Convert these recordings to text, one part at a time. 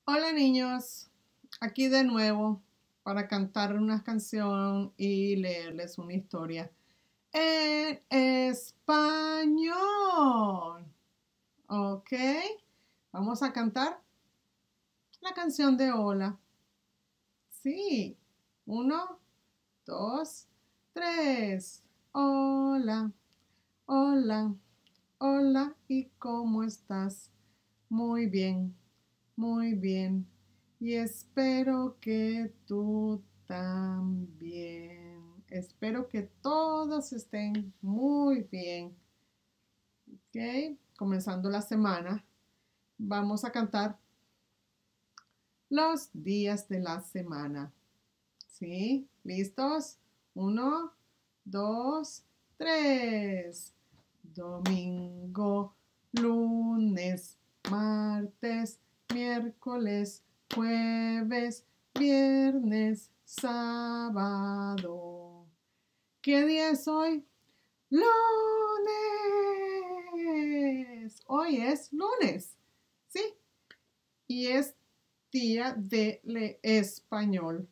Hola niños, aquí de nuevo para cantar una canción y leerles una historia en español. ¿Ok? Vamos a cantar la canción de hola. Sí. 1, 2, 3. Hola, hola, hola. ¿Y cómo estás? Muy bien. Muy bien. Y espero que tú también. Espero que todos estén muy bien. ¿Ok? Comenzando la semana, vamos a cantar los días de la semana. ¿Sí? ¿Listos? 1, 2, 3. Domingo, lunes, martes, miércoles, jueves, viernes, sábado. ¿Qué día es hoy? Lunes. Hoy es lunes. ¿Sí? Y es día de español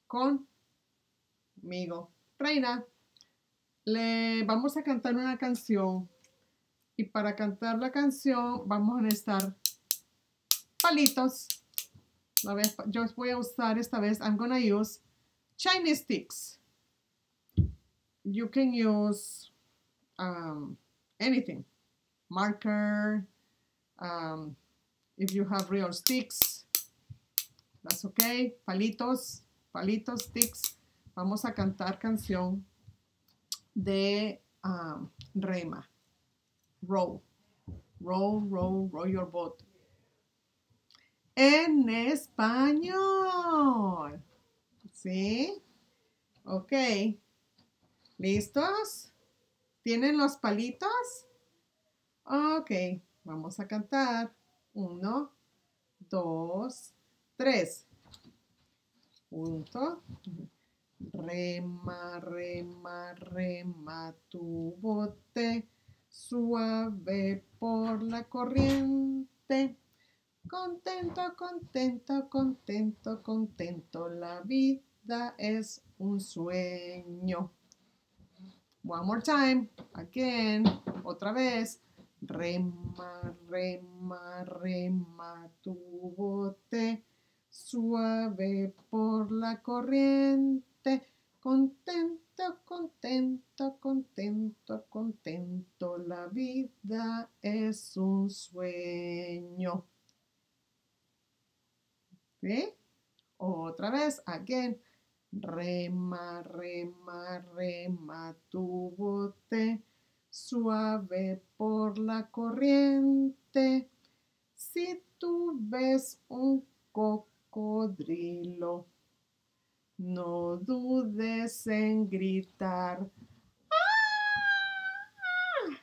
conmigo. Reina, le vamos a cantar una canción. Y para cantar la canción vamos a necesitar palitos. Yo voy a usar esta vez, I'm gonna use Chinese sticks. You can use anything. Marker, if you have real sticks, that's okay. Palitos, palitos, sticks. Vamos a cantar canción de rema. Row, row, row, row your boat. En español. ¿Sí? Ok. ¿Listos? ¿Tienen los palitos? Ok. Vamos a cantar. 1, 2, 3. Punto. Rema, rema, rema tu bote suave por la corriente. Contento, contento, contento, contento. La vida es un sueño. One more time. Again. Otra vez. Rema, rema, rema tu bote suave por la corriente. Contento, contento, contento, contento. La vida es un sueño. ¿Sí? Otra vez, again. Rema, rema, rema tu bote suave por la corriente. Si tú ves un cocodrilo, no dudes en gritar. ¡Ah!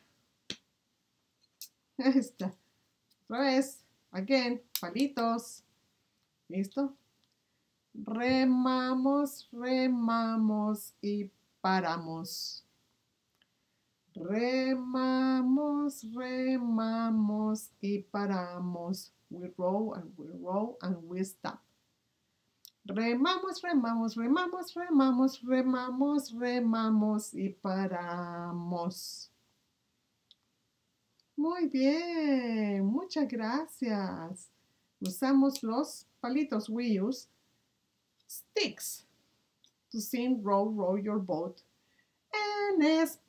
Ahí está. Otra vez, again, palitos. ¿Listo? Remamos, remamos y paramos. Remamos, remamos y paramos. We row and we stop. Remamos, remamos, remamos, remamos, remamos, remamos y paramos. Muy bien, muchas gracias. Usamos los palitos. We use sticks to sing row, row your boat en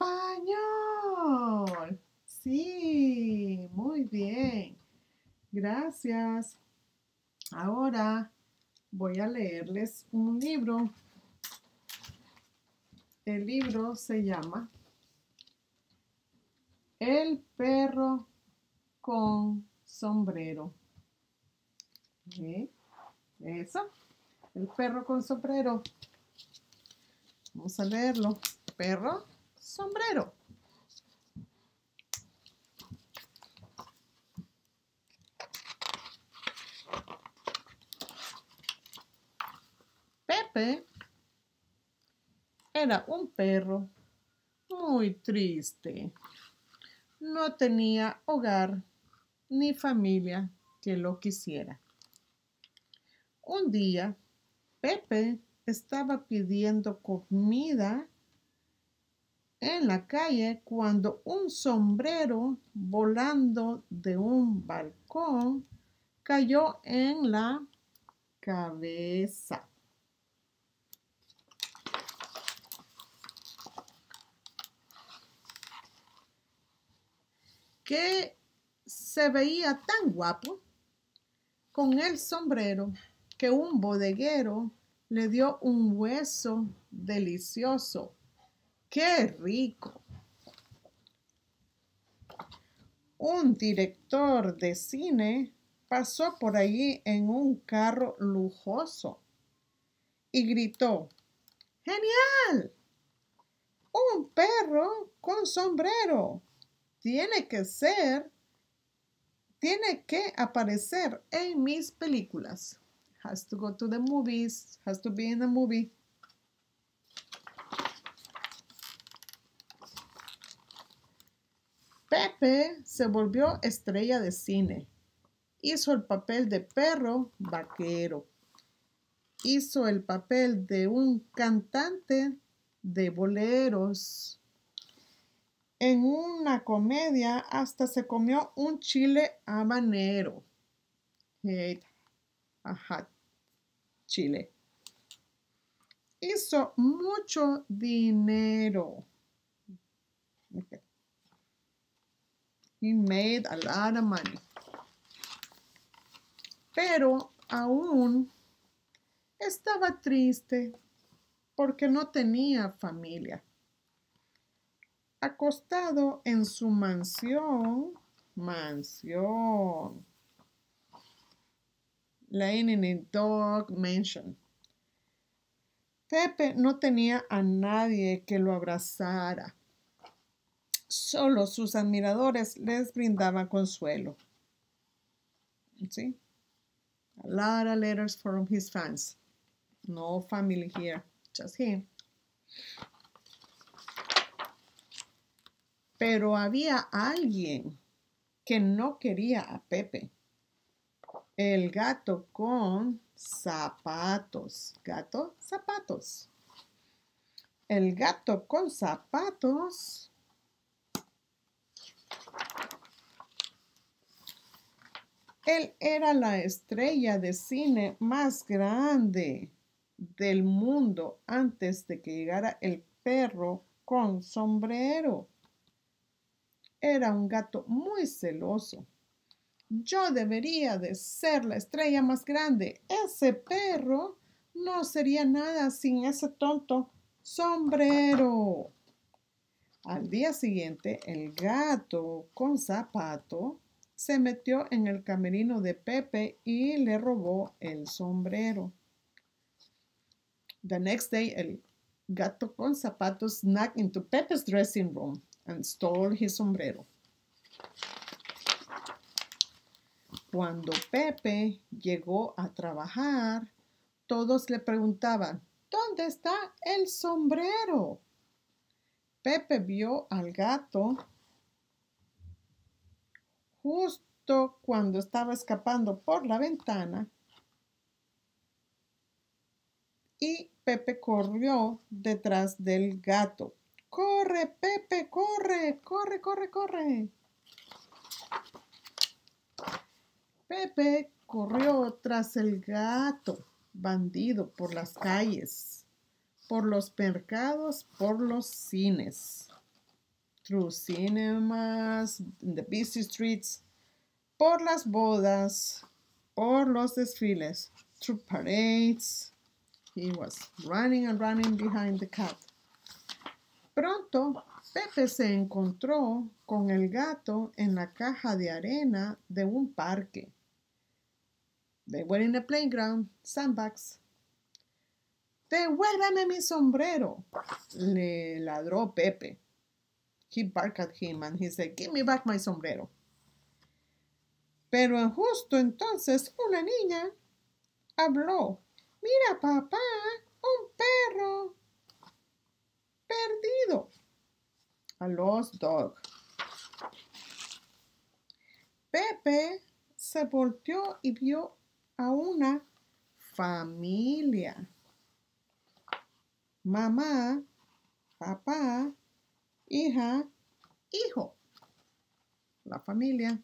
español. Sí, muy bien. Gracias. Ahora voy a leerles un libro. El libro se llama El perro con sombrero. ¿Sí? Eso. El perro con sombrero. Vamos a leerlo. Perro, sombrero. Pepe era un perro muy triste. No tenía hogar ni familia que lo quisiera. Un día, Pepe estaba pidiendo comida en la calle cuando un sombrero volando de un balcón cayó en la cabeza. Que se veía tan guapo con el sombrero que un bodeguero le dio un hueso delicioso. ¡Qué rico! Un director de cine pasó por allí en un carro lujoso y gritó: ¡Genial! ¡Un perro con sombrero! Tiene que aparecer en mis películas. Has to go to the movies. Has to be in a movie. Pepe se volvió estrella de cine. Hizo el papel de perro vaquero. Hizo el papel de un cantante de boleros. En una comedia hasta se comió un chile habanero. Ajá, chile. Hizo mucho dinero. Okay. He made a lot of money. Pero aún estaba triste porque no tenía familia. Acostado en su mansión, laying in a dog mansion. Pepe no tenía a nadie que lo abrazara. Solo sus admiradores les brindaban consuelo. ¿Sí? A lot of letters from his fans. No family here, just him. Pero había alguien que no quería a Pepe. El gato con zapatos. Gato, zapatos. El gato con zapatos él era la estrella de cine más grande del mundo antes de que llegara el perro con sombrero. Era un gato muy celoso. Yo debería de ser la estrella más grande. Ese perro no sería nada sin ese tonto sombrero. Al día siguiente, el gato con zapato se metió en el camerino de Pepe y le robó el sombrero. The next day, el gato con zapatos snuck into Pepe's dressing room and stole his sombrero. Cuando Pepe llegó a trabajar, todos le preguntaban: ¿dónde está el sombrero? Pepe vio al gato justo cuando estaba escapando por la ventana y Pepe corrió detrás del gato. ¡Corre, Pepe! ¡Corre! ¡Corre, corre, corre! Pepe corrió tras el gato bandido por las calles, por los mercados, por los cines, through cinemas, in the busy streets, por las bodas, por los desfiles, through parades. He was running and running behind the cat. Pronto, Pepe se encontró con el gato en la caja de arena de un parque. They were in the playground, sandbags. ¡Devuélveme mi sombrero!, le ladró Pepe. He barked at him and he said, "Give me back my sombrero." Pero justo entonces una niña habló. "Mira, papá, un perro perdido." A lost dog. Pepe se volteó y vio a una familia. Mamá, papá, hija, hijo. La familia.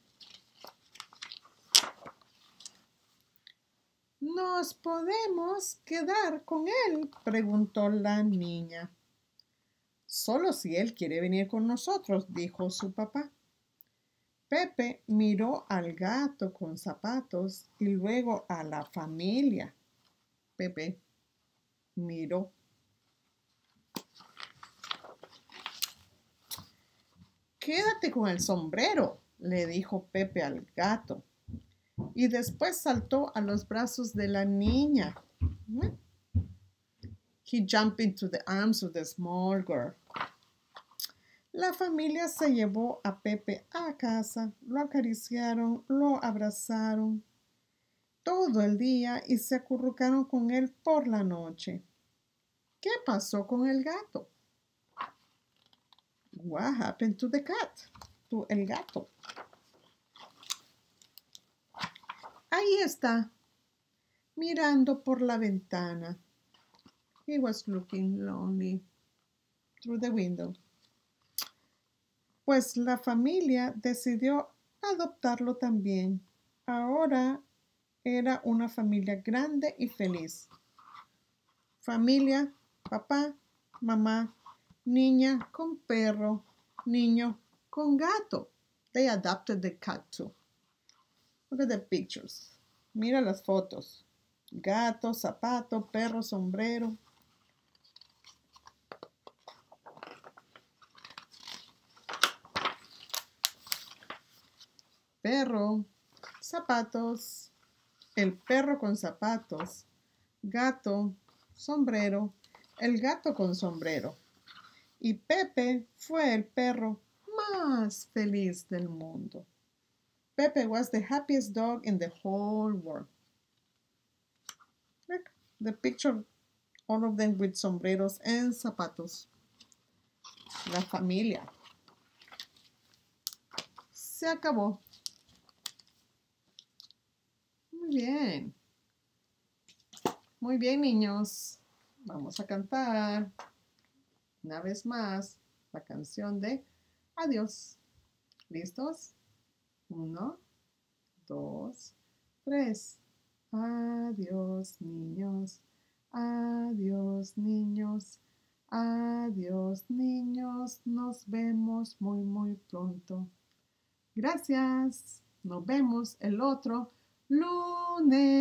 ¿Nos podemos quedar con él?, preguntó la niña. Solo si él quiere venir con nosotros, dijo su papá. Pepe miró al gato con zapatos y luego a la familia. Pepe miró. Quédate con el sombrero, le dijo Pepe al gato. Y después saltó a los brazos de la niña. He jumped into the arms of the small girl. La familia se llevó a Pepe a casa, lo acariciaron, lo abrazaron todo el día y se acurrucaron con él por la noche. ¿Qué pasó con el gato? What happened to the cat? To el gato. Ahí está, mirando por la ventana. He was looking lonely through the window. Pues la familia decidió adoptarlo también. Ahora era una familia grande y feliz. Familia, papá, mamá, niña con perro, niño con gato. They adopted the cat too. Look at the pictures. Mira las fotos. Gato, zapato, perro, sombrero. Perro, zapatos, el perro con zapatos, gato, sombrero, el gato con sombrero. Y Pepe fue el perro más feliz del mundo. Pepe was the happiest dog in the whole world. Look, the picture, all of them with sombreros and zapatos. La familia. Se acabó. Muy bien. Muy bien, niños. Vamos a cantar una vez más la canción de adiós. ¿Listos? 1, 2, 3. Adiós, niños. Adiós, niños. Adiós, niños. Nos vemos muy, muy pronto. Gracias. Nos vemos el otro lunes.